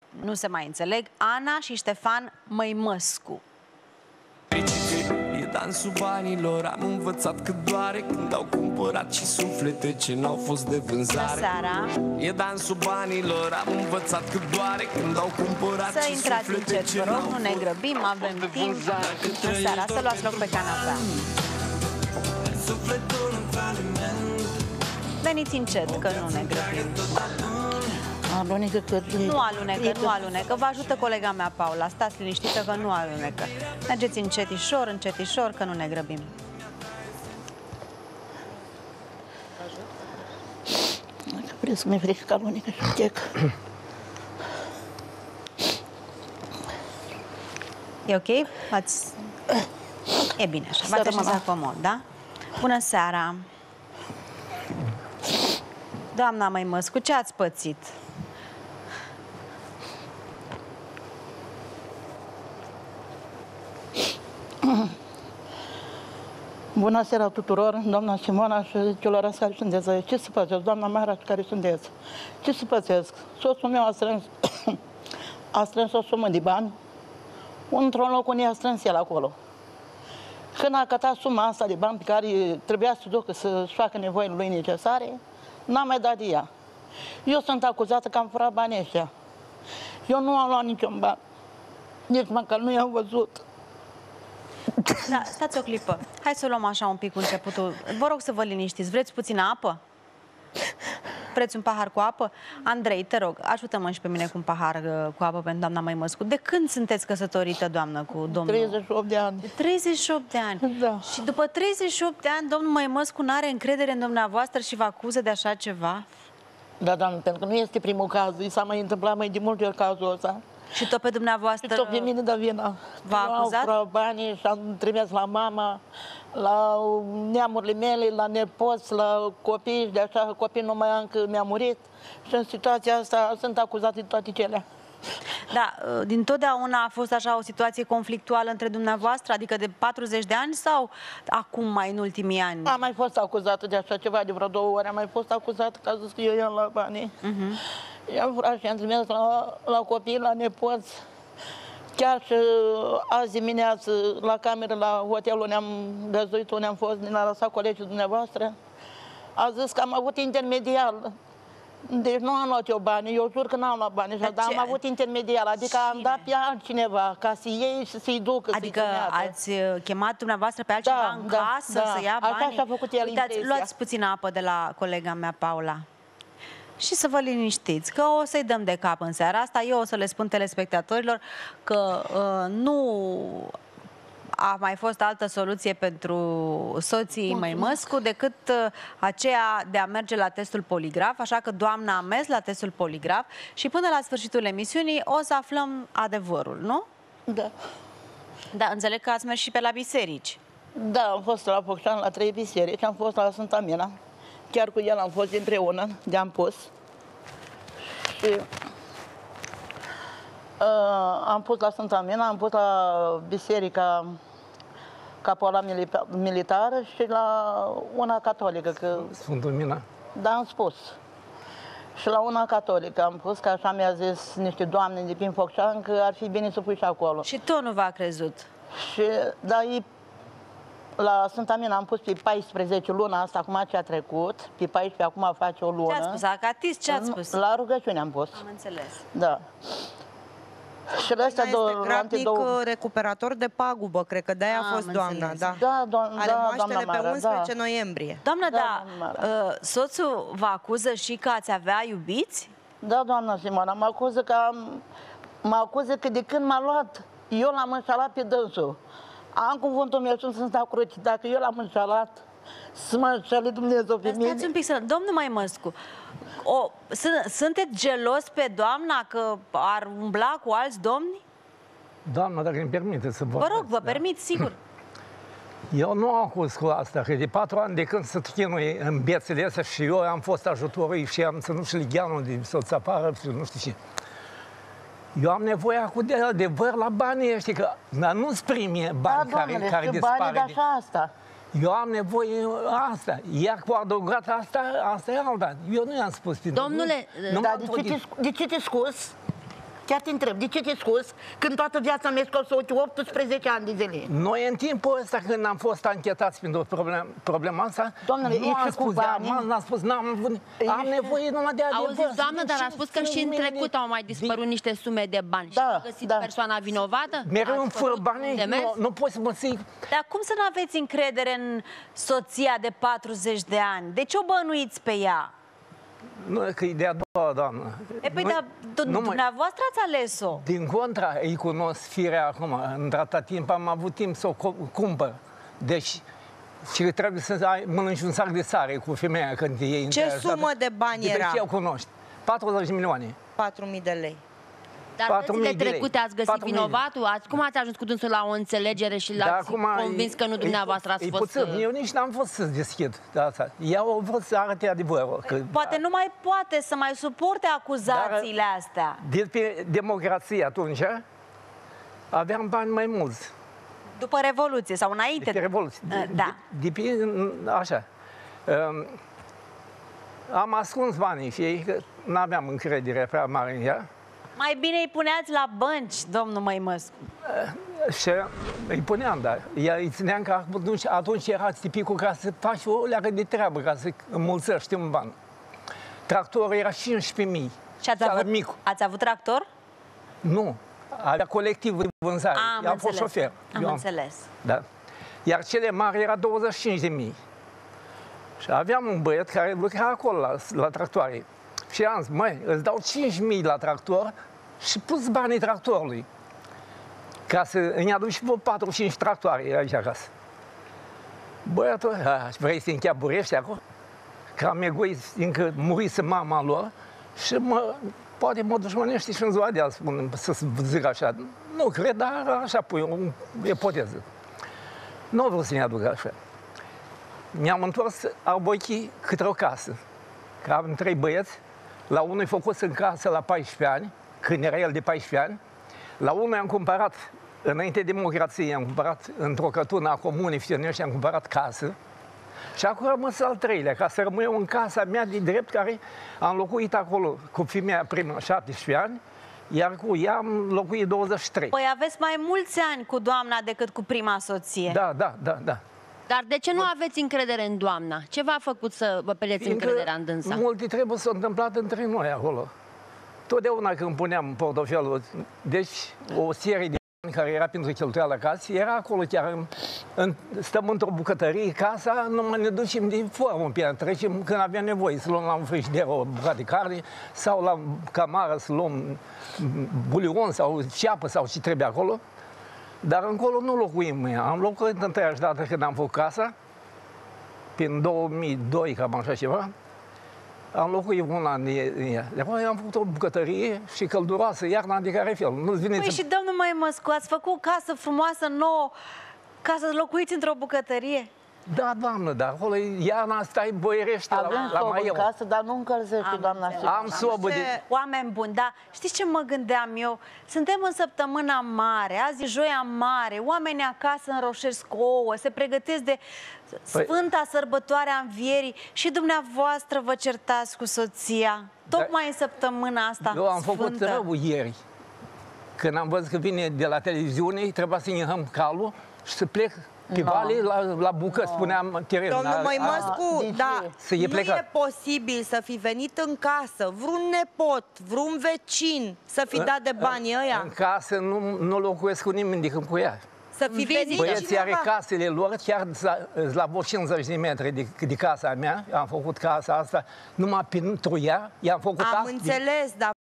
nu se mai înțeleg, Ana și Ștefan Măimăscu. E dansul banilor, am învățat cât doare când au cumpărat și suflete ce n-au fost de vânzare. Seara. E dansul banilor, am învățat cât doare când au cumpărat să și intrați suflete încet, ce vă rog, n-au nu ne fost grăbim, avem timp. În seara, să luați loc pe canapea. Veniți încet, că nu ne grăbim. Alunecă că... Nu alunecă, nu alunecă. Vă ajută colega mea, Paula. Stați liniștită că nu alunecă. Mergeți încetișor, încetișor, că nu ne grăbim. Vreau să mi-e frică că alunecă și chec. E ok? E bine așa. V-ați așezat comod, da? Bună seara! Doamna Măimăscu, ce ați pățit? Bună seara tuturor, doamna Simona și celor care sunteți aici. Ce să pățesc, doamna Mara care sunteți? Ce să pățesc? Soțul meu a strâns o sumă de bani, într-un loc unde a strâns el acolo. Când a cătat suma asta de bani pe care trebuia să ducă să-și facă nevoile lui necesare, n-a mai dat de ea. Eu sunt acuzată că am furat banii ăștia. Eu nu am luat niciun ban. Nici măcar nu i-am văzut. Da, stați o clipă. Hai să luăm așa un pic cu începutul. Vă rog să vă liniștiți. Vreți puțină apă? Vreți un pahar cu apă? Andrei, te rog, ajută-mă și pe mine cu un pahar cu apă pentru doamna Măimăscu. De când sunteți căsătorită, doamnă, cu domnul? 38 de ani. De 38 de ani. Da. Și după 38 de ani, domnul Măimăscu n-are încredere în dumneavoastră și vă acuză de așa ceva? Da, doamnă, pentru că nu este primul caz. I s-a mai întâmplat mai de multe ori cazul ăsta. Și tot pe dumneavoastră... Și tot pe mine dă vina. V-a acuzat? Au banii și am trimis la mama, la neamurile mele, la nepoți, la copii și de așa, copii nu mai am că mi-a murit. Și în situația asta sunt acuzate de toate cele. Da, din totdeauna a fost așa o situație conflictuală între dumneavoastră, adică de 40 de ani sau acum mai în ultimii ani? Am mai fost acuzată de așa ceva, de vreo 2 ori. Am mai fost acuzată că a zis că eu i-am luat banii. I-am furat și am trimis la copii, la nepoți. Chiar și azi dimineață, la cameră, la hotelul unde am găzduit, unde am fost, din a lăsat colegii dumneavoastră, a zis că am avut intermediar. Deci nu am luat eu bani, eu jur că n-am luat bani, dar am avut intermediar, adică am dat pe altcineva ca să iei și să-i ducă, adică ați chemat dumneavoastră pe altcineva în casă să ia banii? Așa și-a făcut el impresia. Luați puțină apă de la colega mea, Paula. Și să vă liniștiți, că o să-i dăm de cap în seara asta. Eu o să le spun telespectatorilor că nu a mai fost altă soluție pentru soții Măimăscu decât aceea de a merge la testul poligraf, așa că doamna a mers la testul poligraf și până la sfârșitul emisiunii o să aflăm adevărul, nu? Da. Da, înțeleg că ați mers și pe la biserici. Da, am fost la Focșani, la 3 biserici, am fost la Sfânta Mina. Chiar cu el am fost împreună, de-am pus. Și am pus la Sfânta Mina, am pus la biserica Capola Militară și la una catolică. Că, Sfântul Mina? Da, am spus. Și la una catolică am pus, că așa mi-a zis niște doamne de prin Focșani că ar fi bine să pui și acolo. Și tot nu v-a crezut? Și, da, la Sfânta Mina am pus pe 14 luna asta, acum ce a trecut, pe 14 acum face o lună. Ce ați spus? Acatist, ce ați spus? La rugăciune am pus. Am înțeles. Da. Și este grabnic recuperator de pagubă, cred că de-aia a fost doamna. Da, da, are moaștele pe 11 noiembrie. Doamnă, da, soțul vă acuză și că ați avea iubiți? Da, doamna Simona, mă acuză că de când m-a luat, eu l-am înșalat pe dânsul. Am cuvântul meu și sunt la cruce. Dacă eu l-am înșalat, să mă înșale Dumnezeu pe mine. Stați un pic, domnul Măimăscu, sunteți gelos pe doamna că ar umbla cu alți domni? Doamna, dacă îmi permite să vă rog, vă permit, sigur. Eu nu acuz cu asta, că de 4 ani de când se chinui în bețele astea și eu am fost ajutorul și am ținut și ligheanul de să-ți apară și nu știu ce. Eu am nevoie acum de adevăr la banii ăștia, că nu-ți primi bani care dispare. Da, așa asta. Eu am nevoie asta. Iar cu adăugat asta e alta. Eu nu i-am spus. Domnule, dar de ce te scuz? chiar te întreb, de ce te scuz când toată viața mea scos 18 ani de zile? Noi în timpul ăsta când am fost anchetați pentru problema asta, Doamnele, nu am spus de amans, n-am spus, am nevoie numai de adevăr. Auziți, doamnă, dar a spus că și în trecut au mai dispărut niște sume de bani. Da, Și a găsit persoana vinovată? Mereu îmi fură banii, nu poți să mă ții. Dar cum să nu aveți încredere în soția de 40 de ani? De ce o bănuiți pe ea? Nu, că e de-a doua, doamnă. E, păi, dar dumneavoastră ați ales-o. Din contra, îi cunosc firea acum. Într-atât timp am avut timp să o cumpăr. Deci, și trebuie să mănânci un sac de sare cu femeia când e Ce sumă de bani era? Deci eu cunoști. 40 de milioane. 4.000 de lei. Dar 4.000 dățile de lei. trecute ați găsit 4.000. vinovatul? Cum ați ajuns cu dânsul la o înțelegere și l-ați convins că nu dumneavoastră ați fost... Puțin. Eu nici n-am fost să deschid de asta. Eu au vrut să arate adevărul. Că, Poate nu mai poate să mai suporte acuzațiile astea. De pe democrație atunci aveam bani mai mulți. După Revoluție sau înainte? De pe Revoluție. Da. Așa. Am ascuns banii și ei, că n-aveam încredere prea mare în ea. Mai bine îi puneați la bănci, domnul Măimăscu. Și îi puneam, dar îi țineam că atunci era tipicul ca să faci o leagă de treabă, ca să înmulțești un ban. Tractorul era 15.000. Și ați avut tractor? Nu. Avea colectiv de vânzare. Eu am fost șofer. Am înțeles. Da. Iar cele mari era 25.000. Și aveam un băiat care lucra acolo la tractoare. Și am zis, măi, îți dau 5.000 la tractor și pus banii tractorului. Ca să îmi aduc și 4-5 tractoare aici acasă. Băiatul, vrei să încheaburești acolo? Că am egoist, încă murise mama lor și poate mă dușmănește și în ziua de azi, să zic așa. Nu cred, dar așa pui o ipoteză. Nu vreau să ne aduc așa. Mi-am întors abochii către o casă. Că am 3 băieți. La unul i-a făcut în casă la 14 ani, când era el de 14 ani. La unul i-am cumpărat, înainte de democrație, am cumpărat într-o cătună a comunei Fiernești, am cumpărat casă. Și acum am rămas al 3-lea, ca să rămân eu în casa mea de drept, care am locuit acolo cu femeia prima 17 ani, iar cu ea am locuit 23. Păi aveți mai mulți ani cu doamna decât cu prima soție. Da. Dar de ce nu aveți încredere în doamna? Ce v-a făcut să vă pierdeți încrederea în dânsa? Multe treburi s-au întâmplat între noi acolo. Totdeauna când puneam portofelul, deci o serie de bani care era pentru cheltuială acasă, era acolo chiar, stăm într-o bucătărie, casa, numai ne ducem de formă pe ea, trecem când avea nevoie, să luăm la un frigider o bucată de carne sau la camară să luăm bulion sau ceapă sau ce trebuie acolo. Dar încolo nu locuim. Am locuit întâiași dată când am făcut casa, prin 2002, cam așa ceva. Am locuit un an în ea. De apoi am făcut o bucătărie și călduroasă, iarna de care fel. Nu-ți vine Păi și domnul Măimăscu, ați făcut o casă frumoasă, nouă, ca să locuiți într-o bucătărie? Da, doamnă, dar acolo iarna stai boierește la mai eu. Casă, dar nu încălzește, doamna. Am sobă de... Oameni buni, da. Știți ce mă gândeam eu? Suntem în săptămâna mare, azi e joia mare, oamenii acasă înroșesc ouă, se pregătesc de Sfânta Sărbătoare a Învierii și dumneavoastră vă certați cu soția. Tocmai în săptămâna asta Eu am făcut sfântă. rău ieri. Când am văzut că vine de la televiziune, trebuia să inhăm calul și să plec pe vale la bucă, spuneam teren. Domnul Măimăscu, da, nu e posibil să fi venit în casă vreun nepot, vreun vecin să fi dat de banii ăia? În casă nu locuiesc cu nimeni decât cu ea. Să fi venit Băieții are casele lor, chiar la 50 de metri de casa mea, am făcut casa asta numai pentru ea, i-am făcut Am înțeles, dar